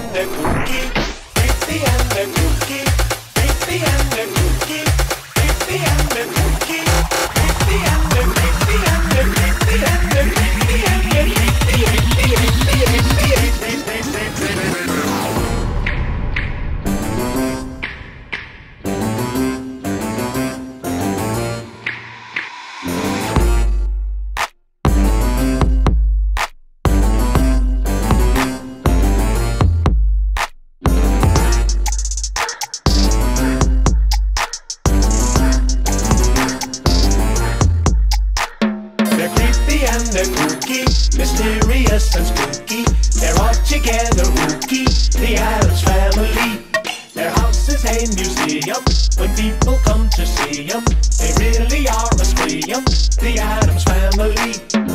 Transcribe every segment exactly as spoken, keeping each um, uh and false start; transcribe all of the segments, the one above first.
and the cookie. Fifty and the cookie. Fifty and the cookie. Fifty and the cookie. Fifty and the fifty and the fifty and the fifty and the fifty and the cookie, mysterious and spooky. They're all together ooky, the Addams Family. Their house is a museum when people come to see them. They really are a scream, the Addams Family.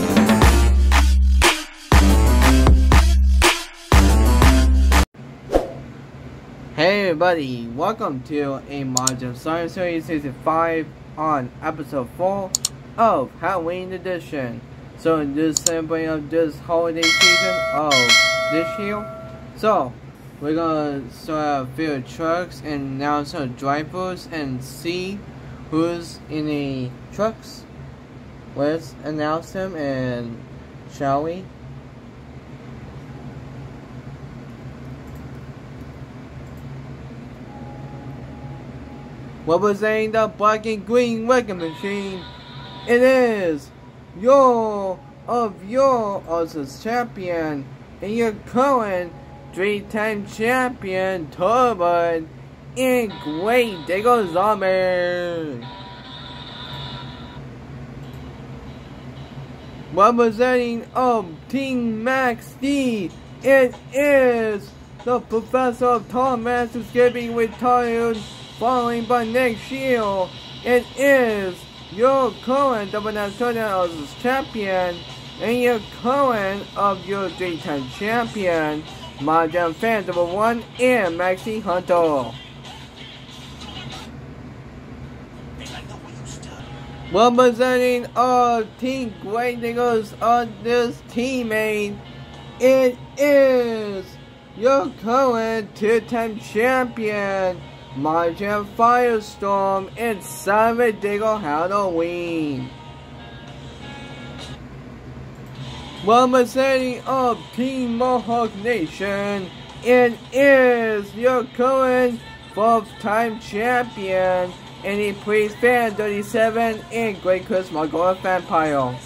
Hey everybody, welcome to a Modern Science Series Season five on Episode four of Halloween Edition. So in this sampling of this holiday season of this year, so we're gonna start a few trucks and announce some drivers and see who's in the trucks. Let's announce them, and shall we? Representing the black and green wrecking machine, it is your of your Osis champion and your current three-time champion Turban and Great Digger Zombie. Representing of Team Max D, it is the Professor of Tall Master Skipping retired following by next year. It is your current double national champion and your current of your three-time champion, Modern Fan number one and Maxie Hunter. Representing our Team Great Diggers of this teammate, it is your current two-time champion, Martian Firestorm and Simon Diggle Halloween. Representing of Team Mohawk Nation, it is your current fourth-time champion and he plays Fan thirty-seven and Great Chris Margolis Vampire.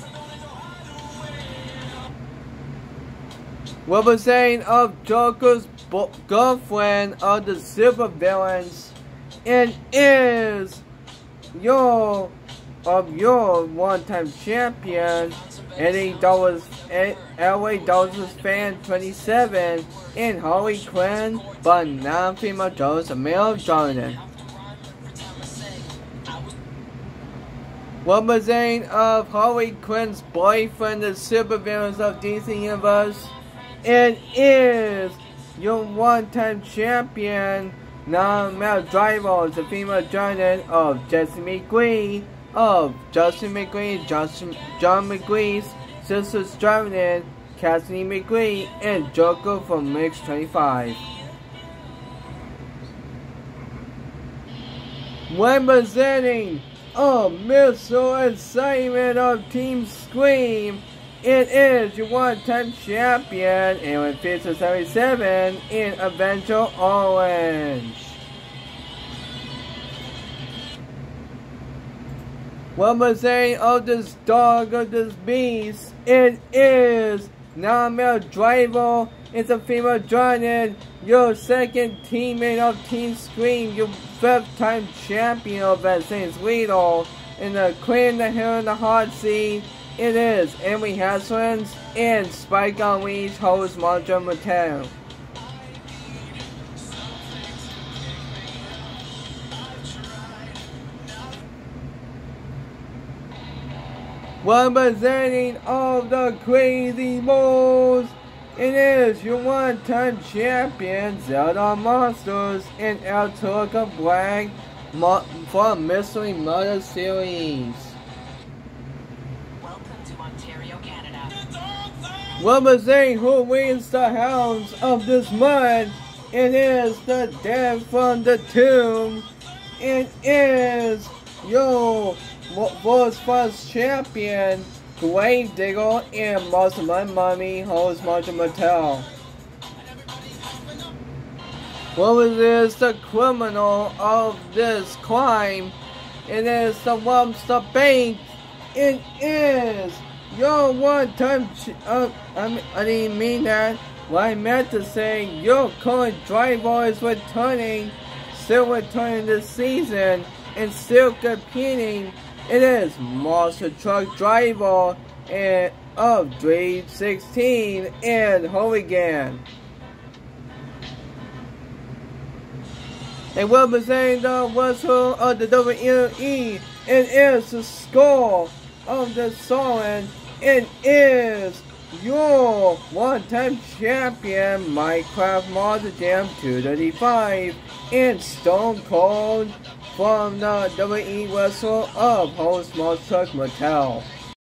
Representing of Joker's girlfriend of the supervillains, it is your of your one-time champion Eddie Dollars, L A Dollars Fan twenty-seven and Harley Quinn, but non-female Jones Male Jordan. Representing of Harley Quinn's boyfriend, the supervillains of D C Universe, it is your one-time champion, non-male driver, the female Jordan of Jesse McGree, of Justin McGree, Justin, John McGree's sisters Jordan, Cassidy McGree, and Joker from Mix twenty-five. Representing a missile excitement of Team Scream, it is your one-time champion and with Pizza seventy-seven in Avenger Orange. Representing of this dog of this beast, it is non-male driver, it's a female Jordan, your second teammate of Team Scream, your fifth-time champion of that Saints Leader, in the Queen, the Hair, and the Hot Seat. It is Emily Haslins and Spike Unleashed host Marjorie Mattel. Representing all the crazy bulls, it is your one-time champion Zelda Monsters and El Turca Black for Mystery Murder Series. Welcome to Ontario, Canada. Representing who wins the Hounds of this month, it is the Dead from the Tomb. It is your world's first champion, Grave Digger, and Muslim Mummy holds Marshall Mattel. What is the criminal of this crime? It is the Webster Bank. It is your one-time. Uh, I, mean, I didn't mean that. What I meant to say, your current driver is returning, still returning this season, and still competing. It is Monster Truck Driver and of Dream sixteen and Hooligan. And representing the wrestler of the W W E, it is the Skull of the Sullen. It is your one-time champion, Minecraft Monster Jam two thirty-five, and Stone Cold from the W W E wrestler of host Monster Truck Mattel.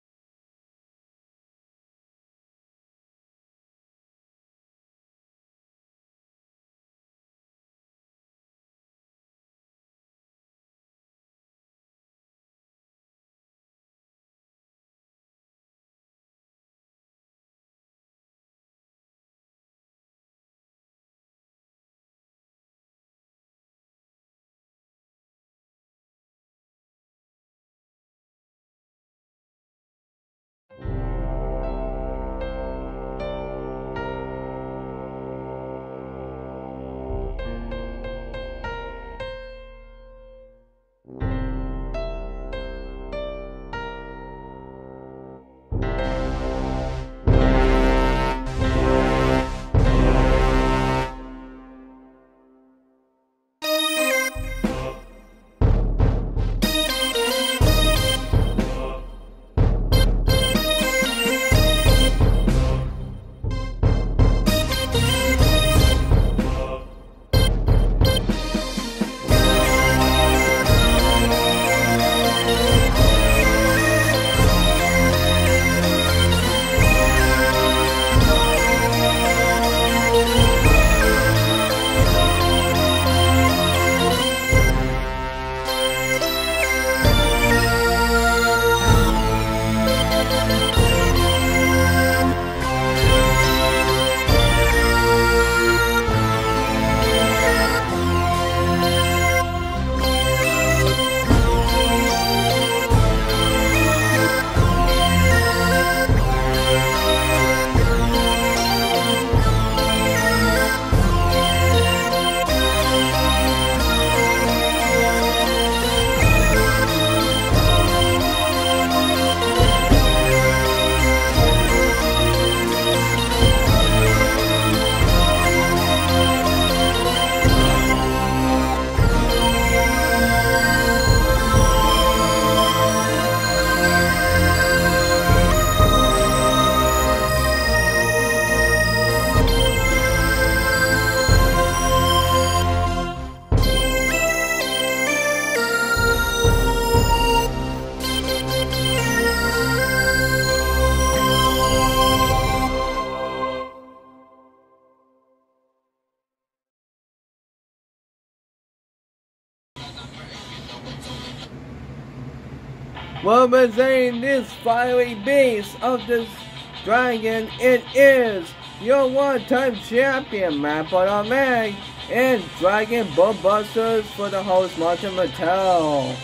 Representing this fiery beast of this dragon, it is your one-time champion, Matt Automatic, and Dragon Bull Busters for the host, Martin Mattel.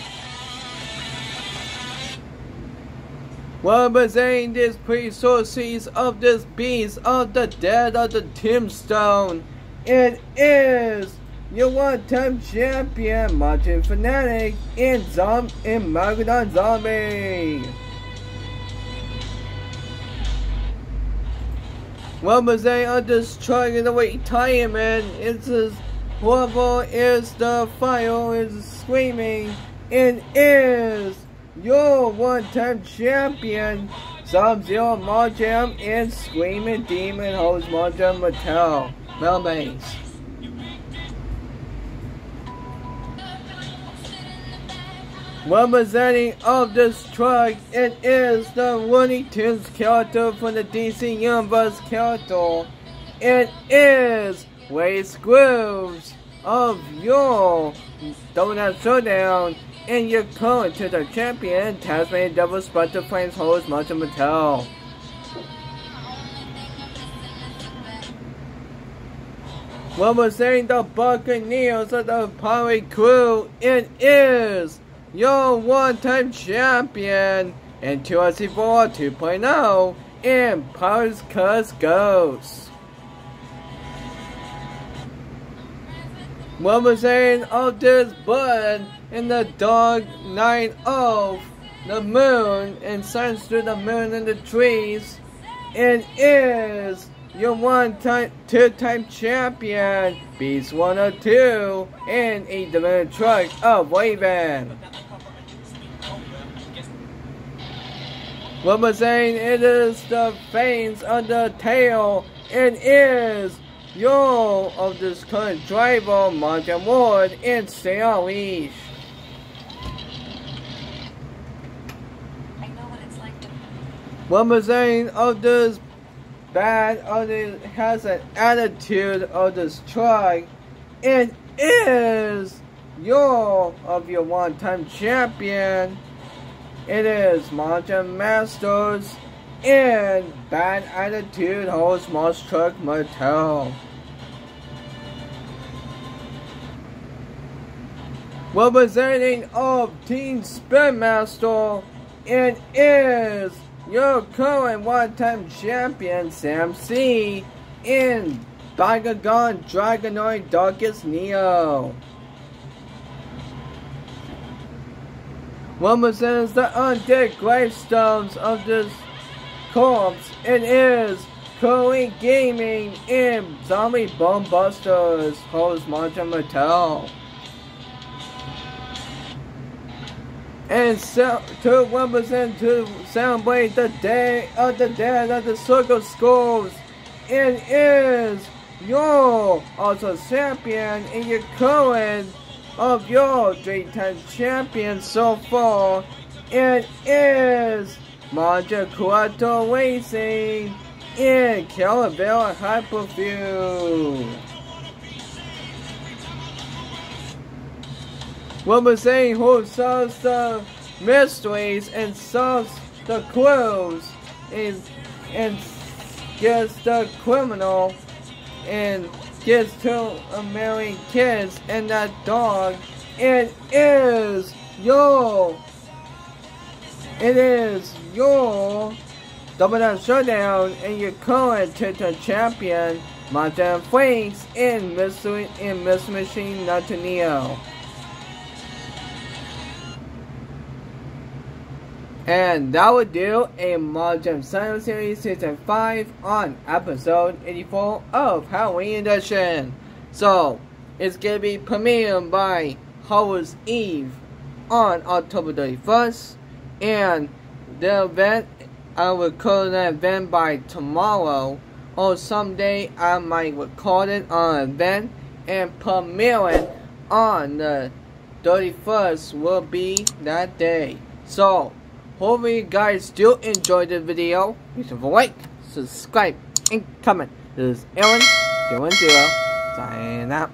Representing this pre-sources of this beast of the dead of the tombstone, it is your one-time champion, Martin Fanatic, and Zom and Magadon Zombie. Representing of this truck in the retirement, it's his whoever is the fire is screaming, and is your one-time champion, Sub-Zero Marjam and Screaming Demon host Marjam Mattel. Melbanks. Representing of this truck, it is the Looney Tunes character from the D C Universe character. It is Waze Grooves of your Donut Showdown, and your current title champion, Tasmanian Devil Spectre Flames host Martin Mattel. Representing the Buccaneers of the Pirate Crew, it is your one-time champion in two S C four two point oh and Pirates Curse Ghosts. Representing of this bird in the dark night of the moon and shines through the moon and the trees, it is your one-time, two-time champion, Beast one oh two, and a diamond truck of Raven. Representing it is the veins on the tail, it is your of this current driver, Martin Ward, and Stay on Leash. I know what it's like to... Representing of this bad, of this has an attitude of this truck, it is your of your one-time champion. It is Martin Masters and bad attitude host Moss Truck Mattel. Representing of Team Spin Master, it is your current one-time champion Sam C in Bagagon Dragonoid Darkest Neo. Represents the undead gravestones of this corpse, it is Curry Gaming and Zombie Bombbusters host Martin Mattel. And so, to represent to celebrate the Day of the Dead of the Circle Skulls, it is your also champion and your current of your three-time champion so far. It is Maja Cuato Racing in Calavera Hyperview. Representing who solves the mysteries and solves the clues and, and gets the criminal and gets two American kids and that dog. It is your It is your Double Down Showdown and your current title champion, Martin Franks in Mystery in Mystery Machine Nathaniel. And that would do a Margin Silent Series Season five on episode eighty-four of Halloween Edition. So, it's gonna be premiered by Halloween's Eve on October thirty-first. And the event, I will record the event by tomorrow. Or someday I might record it on an event and premiere it on the thirty-first will be that day. So, hopefully you guys do enjoy the video. Please leave a like, subscribe, and comment. This is Aaron, doing zero, signing out.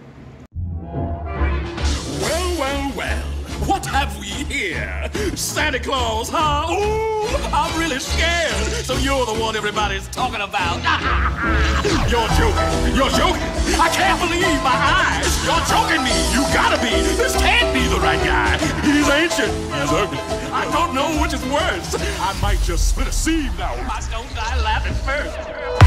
Well, well, well. What have we here? Santa Claus, huh? Ooh, I'm really scared. So you're the one everybody's talking about. You're joking. You're joking. I can't believe my eyes. You're joking me. You gotta be. This can't be the right guy. He's ancient. He's ugly. I don't know which is worse. I might just split a seam now. I don't die laughing first.